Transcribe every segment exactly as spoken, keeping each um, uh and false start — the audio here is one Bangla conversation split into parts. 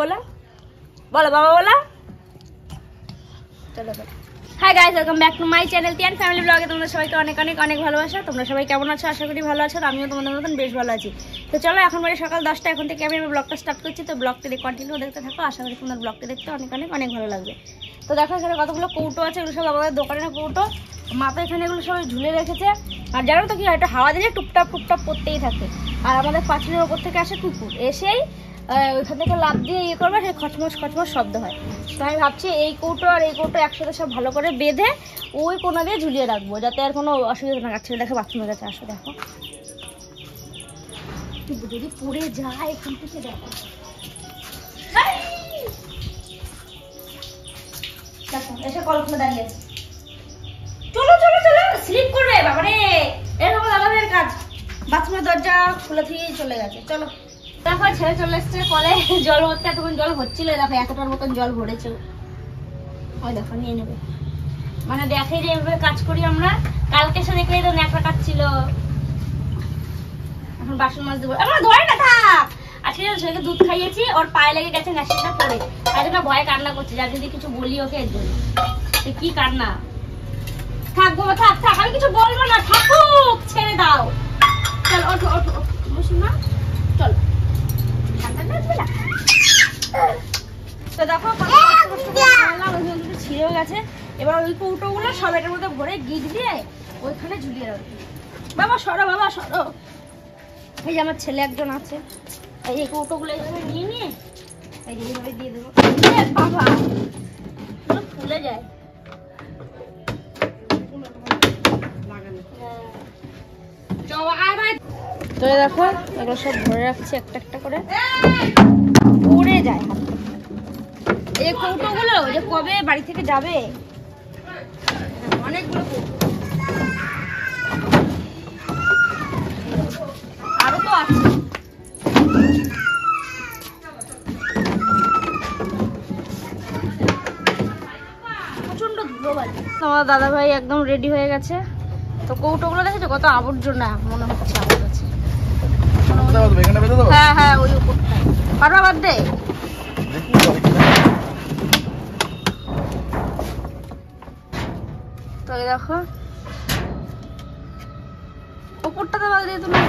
বলো বলো বাবা বলো চলো hi guys welcome back to my channel Tiyan family ব্লগে তোমরা সবাইকে অনেক অনেক অনেক ভালোবাসা। তোমরা সবাই কেমন আছো? আশা করি ভালো আছো। আমিও তোমাদের মতন বেশ ভালো আছি। তো চলো এখন বাজে সকাল দশটা, এখন থেকে আমি ব্লগটা স্টার্ট করছি। তো ব্লগটা কন্টিনিউ দেখতে থাকো, আশা করি তোমার ব্লগটা দেখতে অনেক অনেক অনেক ভালো লাগবে। তো দেখো এখানে কতগুলো কৌটো আছে, এগুলো সব আমাদের দোকানের কৌটো। মাথা এখানে এগুলো সবাই ঝুলে রেখেছে। আর জানো তো কি হয়, একটা হাওয়া দিলে টুপটাপ টুপটাপ করতেই থাকে। আর আমাদের পাঁচিলের ওপর থেকে আসে কুকুর, এসেই ওইখান থেকে লাফ দিয়ে ইয়ে করবে, সে খচমচ খচমচ শব্দ হয়। তো আমি ভাবছি এই কৌটো আর এই কৌটো একসাথে সব ভালো করে বেঁধে ওই কোনা দিয়ে ঝুলিয়ে রাখবো, যাতে আর কোনো অসুবিধা না কাছে। দেখো বাথরুমের কাছে আসো, দেখো যদি পড়ে যায় এখান থেকে। দেখো দেখো এসে কল খুলে দাঁড়িয়ে আছে। চলো চলো চলো, স্লিপ করবে বাবারে। এরকম দাদাদের কাজ, বাথরুমের দরজা খুলে দিয়ে চলে গেছে। চলো দেখো ছেলে চলে এসছে কলে জল ভরতে। এতক্ষণ জল হচ্ছিল, দেখো এতটার মতন জল ভরেছে। ওই দেখো নিয়ে নেবে, মানে দেখে যে এভাবে কাজ করি আমরা। কালকে সে দেখলে তো ন্যাকড়া কাটছিল, এখন বাসন মাছ দেবো। আমরা ধরে না থাক। আজকে ছেলেকে দুধ খাইয়েছি, ওর পায়ে লেগে গেছে ন্যাসিটা পড়ে, তাই জন্য ভয় কান্না করছে। যার যদি কিছু বলি ওকে এর জন্য কি কান্না। থাক বাবা থাক থাক, আমি কিছু বলবো না, থাকুক, ছেড়ে দাও। চল ওঠো ওঠো বসুন না, চলো। তো দেখো ছিঁড়েও গেছে। এবার ওই কৌটো গুলো সব এটার মধ্যে ভরে গিট দিয়ে ওইখানে ঝুলিয়ে রাখবে। বাবা সরো বাবা সরো। এই যে আমার ছেলে একজন আছে, এই যে কৌটো গুলো এইভাবে নিয়ে নিয়ে এই যে এইভাবে দিয়ে দেবো। বাবা ফুলে যায়। তো দেখো এগুলো সব ভরে রাখছি একটা একটা করে, পড়ে যায় হাত। এই কৌটো গুলো যে কবে বাড়ি থেকে যাবে, অনেকগুলো আরো তো আছে। প্রচন্ড ধুলো বালি। তোমার দাদা ভাই একদম রেডি হয়ে গেছে। তো কৌটো গুলো দেখেছো কত আবর্জনা মনে হচ্ছে আমার কাছে। হ্যাঁ হ্যাঁ ওই উপরটায় পারবা বাদ দে। তো দেখো উপরটাতে বাদ দিয়ে তুমি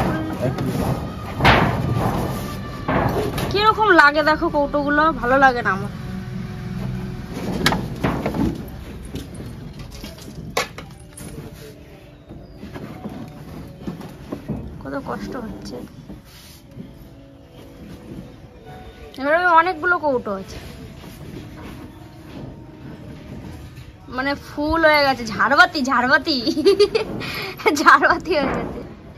কিরকম লাগে দেখো কৌটো গুলো, ভালো লাগে না আমার। কত কষ্ট হচ্ছে। এবার অনেকগুলো কৌটো আছে, মানে ফুল হয়ে গেছে, ঝাড়বাতি ঝাড়বাতি ঝাড়বাতি হয়ে গেছে।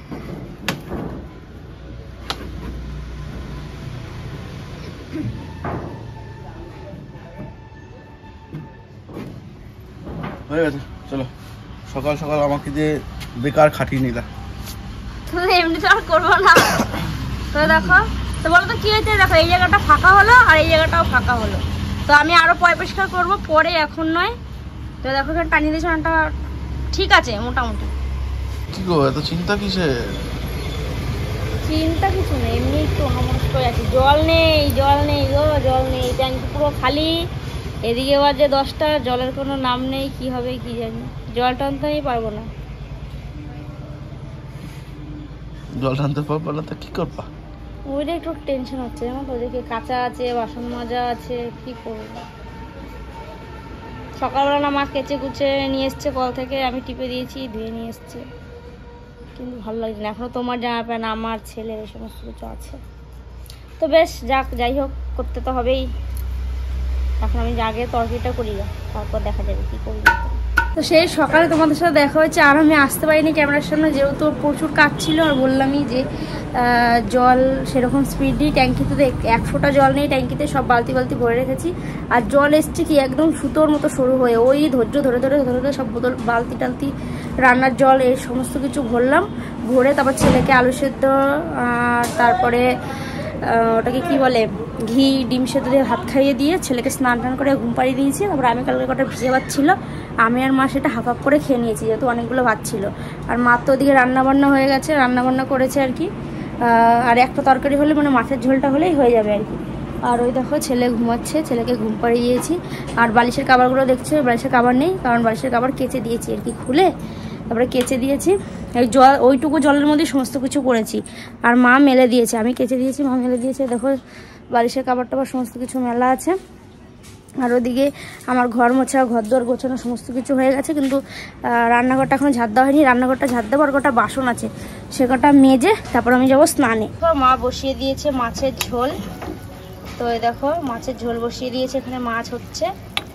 হয়ে গেছে, চলো। সকাল সকাল আমাকে যে বেকার খাটিয়ে নিলা, এমনি তো আর করবো না। তো দেখো তো বলো তো কি হয়েছে, দেখো এই জায়গাটা ফাঁকা হলো আর এই জায়গাটাও ফাঁকা হলো। তো আমি আরো পয় পরিষ্কার করবো পরে, এখন নয়। তো দেখো এখানে টানিয়ে দিয়েছি, ওটা ঠিক আছে মোটামুটি। কি গো এত চিন্তা কিসে? চিন্তা কিছু নেই, এমনি একটু সমস্ত আছে। জল নেই জল নেই গো, জল নেই, ট্যাঙ্কি পুরো খালি। এদিকে বাজে দশটা, জলের কোনো নাম নেই। কি হবে কি জানি, জল টানতেই পারবো না। জল টানতে পারবো না তো কি করবা? ওইটা একটু টেনশন হচ্ছে, জানো তো। ওদিকে কাঁচা আছে, বাসন মাজা আছে, কি করবো। সকালবেলা না মা কেচে কুচে নিয়ে এসছে কল থেকে, আমি টিপে দিয়েছি, ধুয়ে নিয়ে এসছে, কিন্তু ভালো লাগছে না। এখনো তোমার জামা প্যান্ট, আমার ছেলের এই সমস্ত কিছু আছে। তো বেশ যাক, যাই হোক, করতে তো হবেই। এখন আমি আগে তরকারিটা করি, তারপর দেখা যাবে কি করি। তো সেই সকালে তোমাদের সাথে দেখা হয়েছে, আর আমি আসতে পারিনি ক্যামেরার সামনে, যেহেতু প্রচুর কাজ ছিল। আর বললামই যে জল সেরকম স্পিড নেই ট্যাঙ্কিতে, এক ফোঁটা জল নেই ট্যাঙ্কিতে, সব বালতি বালতি ভরে রেখেছি। আর জল এসছে কি একদম সুতোর মতো সরু হয়ে, ওই ধৈর্য ধরে ধরে ধরে ধরে সব বোতল বালতি টালতি রান্নার জল এই সমস্ত কিছু ভরলাম। ভরে তারপর ছেলেকে আলু সেদ্ধ, আর তারপরে ওটাকে কি বলে, ঘি ডিম সেদ্ধ দিয়ে ভাত খাইয়ে দিয়ে ছেলেকে স্নান টান করে ঘুম পাড়িয়ে দিয়েছি। তারপর আমি কালকে কটা ভিজে ভাত ছিল, আমি আর মা সেটা হাফ হাফ করে খেয়ে নিয়েছি, যেহেতু অনেকগুলো ভাত ছিল। আর মা তো ওদিকে রান্নাবান্না হয়ে গেছে, রান্নাবান্না করেছে আর কি। আর একটা তরকারি হলে মানে মাছের ঝোলটা হলেই হয়ে যাবে আর কি। আর ওই দেখো ছেলে ঘুমাচ্ছে, ছেলেকে ঘুম পাড়িয়ে দিয়েছি। আর বালিশের কাবারগুলো দেখছে, বালিশের কাবার নেই, কারণ বালিশের কাবার কেচে দিয়েছি আর কি, খুলে তারপরে কেচে দিয়েছি। এই জল ওইটুকু জলের মধ্যেই সমস্ত কিছু করেছি। আর মা মেলে দিয়েছে, আমি কেচে দিয়েছি, মা মেলে দিয়েছে। দেখো বালিশের কাবার টাবার সমস্ত কিছু মেলা আছে। আর ওদিকে আমার ঘর মোছা, ঘর দোয়ার গোছানো সমস্ত কিছু হয়ে গেছে, কিন্তু রান্নাঘরটা এখনো ঝাড় দেওয়া হয়নি। রান্নাঘরটা ঝাড় দেবো, আর কটা বাসন আছে সে কটা মেজে তারপর আমি যাবো স্নানে। মা বসিয়ে দিয়েছে মাছের ঝোল। তো এই দেখো মাছের ঝোল বসিয়ে দিয়েছে, এখানে মাছ হচ্ছে।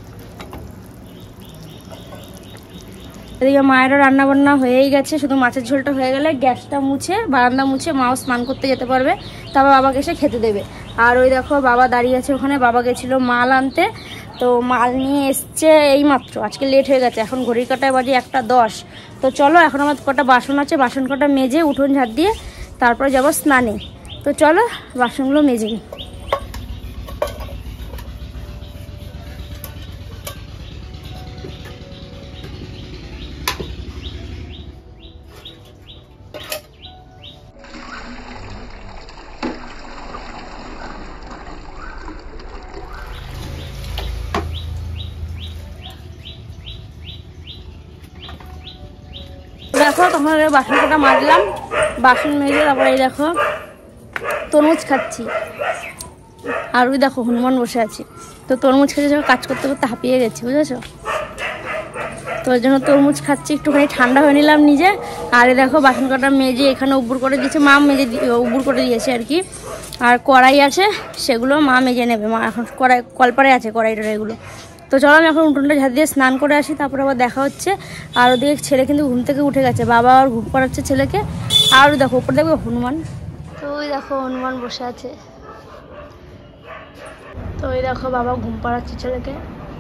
এদিকে মায়েরও রান্না বান্না হয়েই গেছে, শুধু মাছের ঝোলটা হয়ে গেলে গ্যাসটা মুছে, বারান্দা মুছে মাও স্নান করতে যেতে পারবে, তারপর বাবাকে এসে খেতে দেবে। আর ওই দেখো বাবা দাঁড়িয়ে আছে ওখানে, বাবা গেছিলো মাল আনতে, তো মাল নিয়ে এসছে এই মাত্র, আজকে লেট হয়ে গেছে। এখন ঘড়ির কাটায় বাজে একটা দশ। তো চলো এখন আমার কটা বাসন আছে, বাসন কটা মেজে উঠোন ঝাড় দিয়ে তারপরে যাবো স্নানে। তো চলো বাসনগুলো মেজে নিই। দেখো তখন বাসন কটা মাজলাম, বাসন মেজে তারপরে এই দেখো তরমুজ খাচ্ছি। আর ওই দেখো হনুমান বসে আছে, তো তরমুজ খেতে যখন কাজ করতে করতে হাঁপিয়ে গেছি, বুঝেছো? তো ওই জন্য তরমুজ খাচ্ছি, একটুখানি ঠান্ডা হয়ে নিলাম নিজে। আর এই দেখো বাসন কটা মেজে এখানে উব্বুর করে দিয়েছে, মা মেজে উব্বুর করে দিয়েছে আর কি। আর কড়াই আছে, সেগুলো মা মেজে নেবে, মা এখন কড়াই কলপারে আছে কড়াইটা এগুলো। তো চলো আমি এখন উঠোনটা ঝাড় দিয়ে স্নান করে আসি, তারপরে আবার দেখা হচ্ছে। আর ওদিকে ছেলে কিন্তু ঘুম থেকে উঠে গেছে, বাবা আর ঘুম পাড়াচ্ছে ছেলেকে। আর দেখো উপরে দেখবে হনুমান, তো ওই দেখো হনুমান বসে আছে। তো ওই দেখো বাবা ঘুম পাড়াচ্ছে ছেলেকে।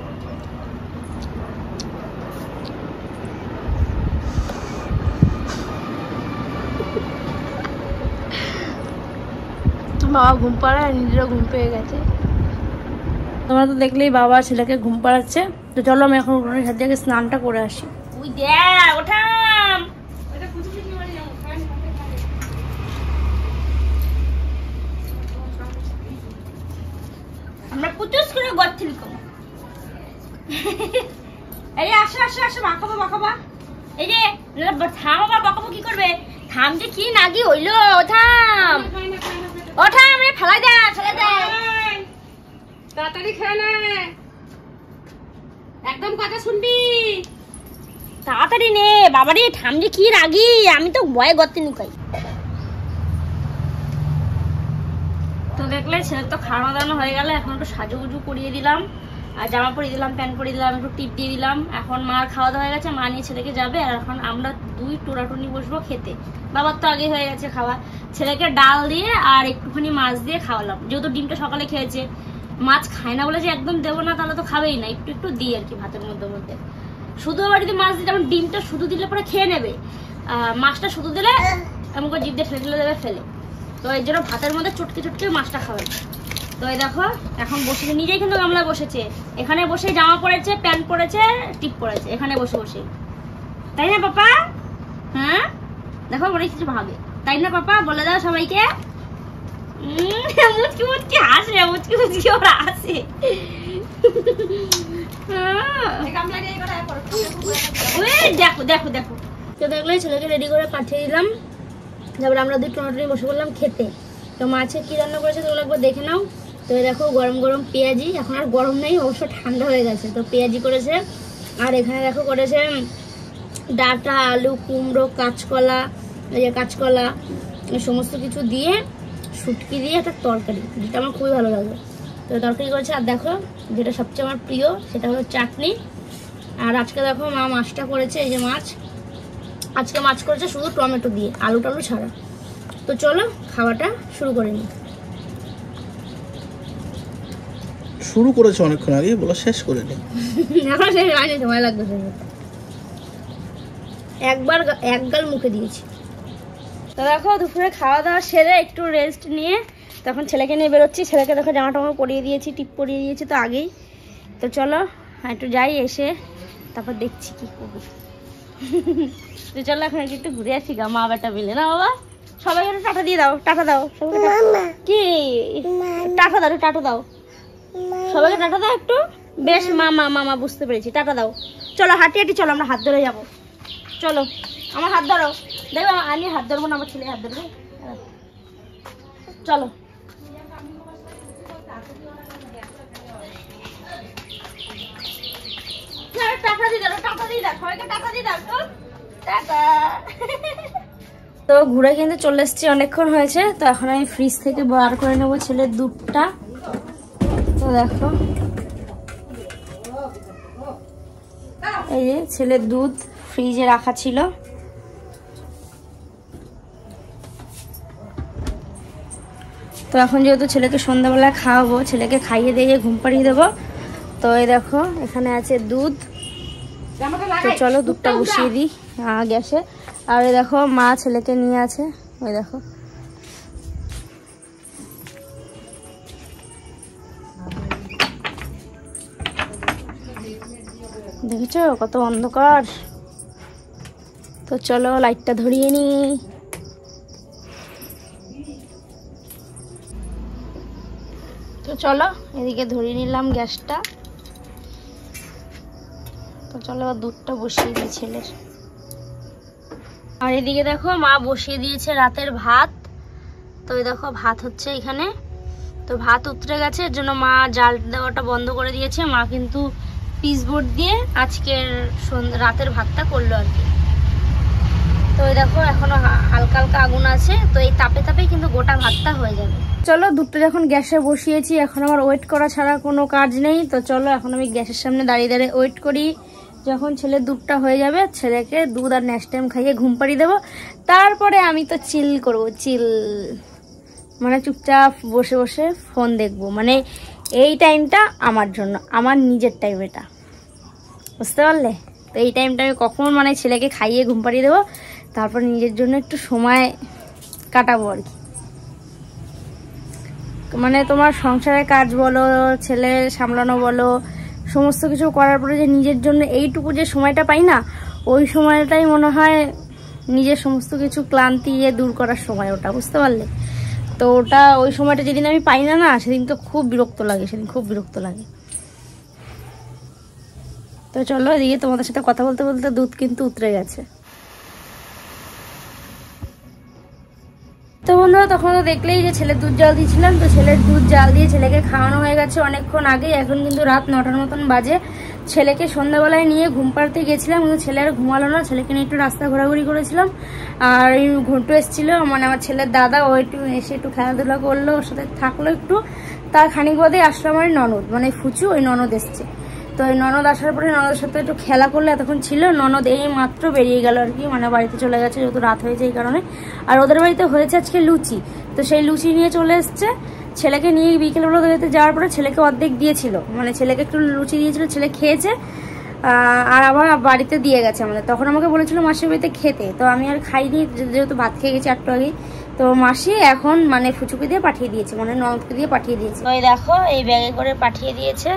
বাবা ঘুম পাড়ায় আর নিজেরও ঘুম পেয়ে গেছে। তোমরা তো দেখলেই বাবা ছেলেকে ঘুম পাড়াচ্ছে। তো চলো আমি এখন উঠোনের ঝাড় দিয়ে স্নানটা করে আসি। ওই দেখ ওঠাম, আমরা পুচুস করে গচ্ছিলি কম। এই আসো আসো আসো, বাঁকাবো বাঁকাবা। এই যে থাম, আবার বাঁকাবো কি করবে? থাম যে কি নাগি হইলো, থাম ওঠাম, রে ফেলাই দে ফেলাই দে, তাড়াতাড়ি খেয়ে নে, একদম কথা শুনবি, তাড়াতাড়ি নে বাবারে, থাম যে কি রাগি, আমি তো ভয়ে গর্তে নুকাই। তো দেখলে ছেলে তো খাওয়া দাওয়ানো হয়ে গেল, এখন একটু সাজুগুজু করিয়ে দিলাম, আর জামা পরিয়ে দিলাম, প্যান্ট পরিয়ে দিলাম, একটু টিপ দিয়ে দিলাম। এখন মার খাওয়া দাওয়া হয়ে গেছে, মা নিয়ে ছেলেকে যাবে, আর এখন আমরা দুই টোরাটুনি বসবো খেতে। বাবার তো আগে হয়ে গেছে খাওয়া, ছেলেকে ডাল দিয়ে আর একটুখানি মাছ দিয়ে খাওয়ালাম, যেহেতু ডিমটা সকালে খেয়েছে। মাছ খায় না বলে যে একদম দেবো না তাহলে তো খাবেই না, একটু একটু দিই আর কি ভাতের মধ্যে মধ্যে। শুধু আবার যদি মাছ দিই, যেমন ডিমটা শুধু দিলে পরে খেয়ে নেবে, মাছটা শুধু দিলে এমন করে জিভ দিয়ে ফেলে ফেলে দেবে ফেলে। তো এই জন্য ভাতের মধ্যে চটকে চটকে মাছটা খাবে। তো এই দেখো এখন বসে নিজেই কিন্তু গামলায় বসেছে, এখানে বসে জামা পরেছে, প্যান্ট পরেছে, টিপ পরেছে, এখানে বসে বসে, তাই না পাপা? হ্যাঁ দেখো বলে কিছু ভাবে, তাই না পাপা? বলে দাও সবাইকে। মুচকি মুচকি হাসে, মুচকি মুচকি ওরা হাসে। দেখো দেখো দেখো, তো দেখলে ছেলেকে রেডি করে পাঠিয়ে দিলাম, তারপরে আমরা দুই টমেটো বসে পড়লাম খেতে। তো মাছে কি রান্না করেছে তোমরা একবার দেখে নাও। তো দেখো গরম গরম পেঁয়াজি, এখন আর গরম নেই, অবশ্য ঠান্ডা হয়ে গেছে। তো পেঁয়াজি করেছে, আর এখানে দেখো করেছে ডাঁটা, আলু, কুমড়ো, কাঁচকলা, এই যে কাঁচকলা সমস্ত কিছু দিয়ে শুটকি দিয়ে একটা তরকারি, যেটা আমার খুবই ভালো লাগে। তো তরকারি করেছে, আর দেখো যেটা সবচেয়ে আমার প্রিয় সেটা হলো চাটনি। আর আজকে দেখো মা মাছটা করেছে, এই যে মাছ, আজকে মাছ করেছে শুধু টমেটো দিয়ে, আলু টালু ছাড়া। তো চলো খাওয়াটা শুরু করে নিই। শুরু করেছে অনেকক্ষণ আগে, বলো শেষ করে নি। এখন শেষ হয়নি, সময় লাগবে। একবার এক গাল মুখে দিয়েছি। তো দেখো দুপুরে খাওয়া দাওয়া সেরে একটু রেস্ট নিয়ে তখন ছেলেকে নিয়ে বেরোচ্ছি। ছেলেকে দেখো জামা টামা পরিয়ে দিয়েছি, টিপ পরিয়ে দিয়েছি তো আগেই। তো চলো একটু যাই, এসে তারপর দেখছি কি করবো। তো চলো এখন একটু ঘুরে আসি গা, মা বেটা মিলে না বাবা, সবাই একটু টাটা দিয়ে দাও, টাটা দাও কি টাটা দাও, টাটা দাও, সবাইকে টাটা দাও একটু। বেশ, মামা মামা বুঝতে পেরেছি, টাটা দাও। চলো হাঁটি হাঁটি চলো, আমরা হাত ধরে যাবো। চলো আমার হাত ধরো, দেখো আমি হাত ধরবো না, আমার ছেলে হাত ধরবে। চলো টাকা দিয়ে দাও, টাকা দিয়ে দাও, সবাইকে টাকা দিয়ে দাও তো। টাটা। তো ঘুরে কিন্তু চলে এসেছি, অনেকক্ষণ হয়েছে। তো এখন আমি ফ্রিজ থেকে বার করে নেবো ছেলের দুধটা। তো দেখো এই যে ছেলের দুধ ফ্রিজে রাখা ছিল। তো এখন যেহেতু ছেলেকে সন্ধ্যাবেলা খাওয়াবো, ছেলেকে খাইয়ে দিয়ে ঘুম পাড়িয়ে দেবো। তো এই দেখো এখানে আছে দুধ। তো চলো দুধটা বসিয়ে দিই গ্যাসে। আর এই দেখো মা ছেলেকে নিয়ে আছে, ওই দেখো। দেখেছো কত অন্ধকার। তো চলো লাইটটা ধরিয়ে নি। তো চলো এদিকে ধরিয়ে নিলাম গ্যাসটা। তো চলো দুধটা বসিয়ে দিই ছেলের। আর এদিকে দেখো মা বসিয়ে দিয়েছে রাতের ভাত। তো এই দেখো ভাত হচ্ছে এখানে। তো ভাত উতরে গেছে, এর জন্য মা জাল দেওয়াটা বন্ধ করে দিয়েছে। মা কিন্তু পিসবোর্ড দিয়ে আজকের রাতের ভাতটা করলো আর কি। তো এই দেখো এখনো হালকা হালকা আগুন আছে, তো এই তাপে তাপেই কিন্তু গোটা ভাতটা হয়ে যাবে। চলো দুধটা যখন গ্যাসে বসিয়েছি, এখন আমার ওয়েট করা ছাড়া কোনো কাজ নেই। তো চলো এখন আমি গ্যাসের সামনে দাঁড়িয়ে দাঁড়িয়ে ওয়েট করি। যখন ছেলের দুধটা হয়ে যাবে, ছেলেকে দুধ আর নেক্সট টাইম খাইয়ে ঘুম পাড়িয়ে দেবো। তারপরে আমি তো চিল করবো, চিল মানে চুপচাপ বসে বসে ফোন দেখবো। মানে এই টাইমটা আমার জন্য, আমার নিজের টাইম এটা, বুঝতে পারলে? তো এই টাইমটা আমি কখন মানে ছেলেকে খাইয়ে ঘুম পাড়িয়ে দেবো, তারপর নিজের জন্য একটু সময় কাটাবো আর কি। মানে তোমার সংসারের কাজ বলো, ছেলে সামলানো বলো, সমস্ত কিছু করার পরে যে নিজের জন্য এইটুকু যে সময়টা পাই না, ওই সময়টাই মনে হয় নিজের সমস্ত কিছু ক্লান্তি দূর করার সময় ওটা, বুঝতে পারলে? তো ওটা ওই সময়টা যেদিন আমি পাই না না, সেদিন তো খুব বিরক্ত লাগে, সেদিন খুব বিরক্ত লাগে। তো চলো এদিকে তোমাদের সাথে কথা বলতে বলতে দুধ কিন্তু উতরে গেছে। তো বন্ধুরা তখন তো দেখলেই যে ছেলের দুধ জাল দিয়েছিলাম। তো ছেলের দুধ জাল দিয়ে ছেলেকে খাওয়ানো হয়ে গেছে অনেকক্ষণ আগে। এখন কিন্তু রাত নটার মতন বাজে। ছেলেকে সন্ধ্যাবেলায় নিয়ে ঘুম পাড়তে গেছিলাম, কিন্তু ছেলে আর ঘুমালো না। ছেলেকে নিয়ে একটু রাস্তা ঘোরাঘুরি করেছিলাম। আর ঘন্টু এসেছিলো, মানে আমার ছেলের দাদা, ও একটু এসে একটু খেলাধুলা করলো, ওর সাথে থাকলো একটু। তার খানিক বাদে আসলো আমার ননদ, মানে ফুচু, ওই ননদ এসছে। তো এই ননদ আসার পরে ননদের সাথে একটু খেলা করলে এতক্ষণ ছিল। ননদ এই মাত্র বেরিয়ে গেল আর কি, মানে বাড়িতে চলে গেছে যেহেতু রাত হয়েছে এই কারণে। আর ওদের বাড়িতে হয়েছে আজকে লুচি, তো সেই লুচি নিয়ে চলে এসছে। ছেলেকে নিয়ে বিকেলবেলা ওদের বাড়িতে যাওয়ার পরে ছেলেকে অর্ধেক দিয়েছিল, মানে ছেলেকে একটু লুচি দিয়েছিল, ছেলে খেয়েছে আর আবার বাড়িতে দিয়ে গেছে আমাদের। তখন আমাকে বলেছিল মাসির বাড়িতে খেতে, তো আমি আর খাইনি যেহেতু ভাত খেয়ে গেছি একটু আগে। তো মাসি এখন মানে ফুচুকে দিয়ে পাঠিয়ে দিয়েছে, মানে ননদকে দিয়ে পাঠিয়ে দিয়েছে। ওই দেখো এই ব্যাগে করে পাঠিয়ে দিয়েছে।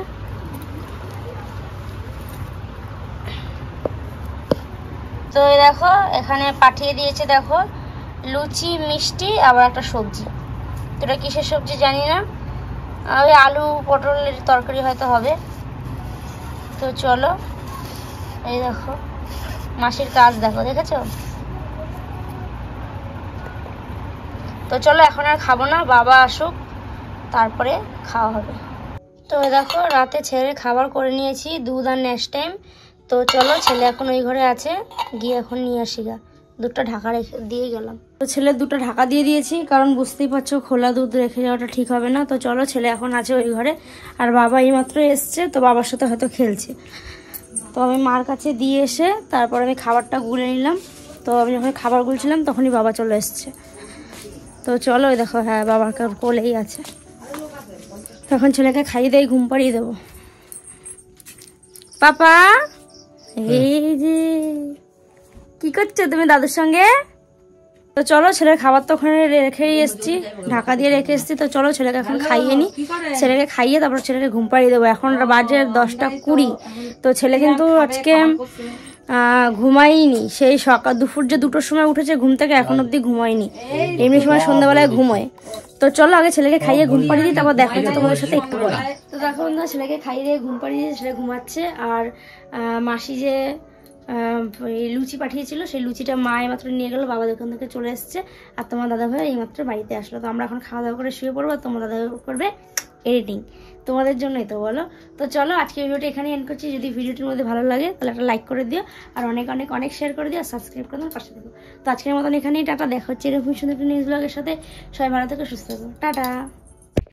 তো এই দেখো এখানে পাঠিয়ে দিয়েছে, দেখো লুচি, মিষ্টি, আবার একটা সবজি। তো এটা কিসের সবজি জানি না, ওই আলু পটলের তরকারি হয়তো হবে। তো চলো এই দেখো মাসির কাজ দেখো, দেখেছো? তো চলো এখন আর খাবো না, বাবা আসুক তারপরে খাওয়া হবে। তো দেখো রাতে ছেলে খাবার করে নিয়েছি, দুধ আর নেক্সট টাইম। তো চলো ছেলে এখন ওই ঘরে আছে, গিয়ে এখন নিয়ে আসি গা। দুধটা ঢাকা রেখে দিয়ে গেলাম। তো ছেলের দুধটা ঢাকা দিয়ে দিয়েছি, কারণ বুঝতেই পারছো খোলা দুধ রেখে যাওয়াটা ঠিক হবে না। তো চলো ছেলে এখন আছে ওই ঘরে, আর বাবা এইমাত্র এসছে, তো বাবার সাথে হয়তো খেলছে। তো আমি মার কাছে দিয়ে এসে তারপর আমি খাবারটা গুলে নিলাম। তো আমি যখন খাবার গুলছিলাম তখনই বাবা চলে এসছে। তো চলো ওই দেখো, হ্যাঁ বাবার কোলেই আছে। তখন ছেলেকে খাইয়ে দিয়ে ঘুম পাড়িয়ে দেবো। পাপা এই যে কি করছো তুমি দাদুর সঙ্গে? তো চলো ছেলের খাবার তো ওখানে রেখেই এসছি, ঢাকা দিয়ে রেখে এসছি। তো চলো ছেলেকে এখন খাইয়ে নি, ছেলেকে খাইয়ে তারপর ছেলেকে ঘুম পাড়িয়ে দেবো। এখন বাজে দশটা কুড়ি। তো ছেলে কিন্তু আজকে ঘুমাইনি সেই সকাল দুপুর যে দুটোর সময় উঠেছে ঘুম থেকে এখন অব্দি ঘুমায়নি, এমনি সময় সন্ধ্যাবেলায় ঘুমোয়। তো চলো আগে ছেলেকে খাইয়ে ঘুম পাড়িয়ে দিই, তারপর দেখা হচ্ছে তোমাদের সাথে একটু পরে। তো দেখো বন্ধুরা ছেলেকে খাইয়ে দিয়ে ঘুম পাড়িয়ে দিয়ে ছেলে ঘুমাচ্ছে। আর মাসি যে লুচি পাঠিয়েছিল সেই লুচিটা মা এইমাত্র নিয়ে গেলো, বাবা দোকান থেকে চলে এসছে। আর তোমার দাদা ভাই এইমাত্র বাড়িতে আসলো। তো আমরা এখন খাওয়া দাওয়া করে শুয়ে পড়বো, তোমার দাদা করবে এডিটিং, তোমাদের জন্যই তো বলো। তো চলো আজকে ভিডিওটা এখানে এন্ড করছি। যদি ভিডিওটির মধ্যে ভালো লাগে তাহলে একটা লাইক করে দিও, আর অনেক অনেক অনেক শেয়ার করে দিও, আর সাবস্ক্রাইব করে তোমার পাশে দেখো। তো আজকের মতন এখানেই টাটা, দেখা হচ্ছে এরকম সুন্দর একটা নিউজ ব্লগের সাথে। সবাই ভালো থেকো, সুস্থ থেকো, টাটা।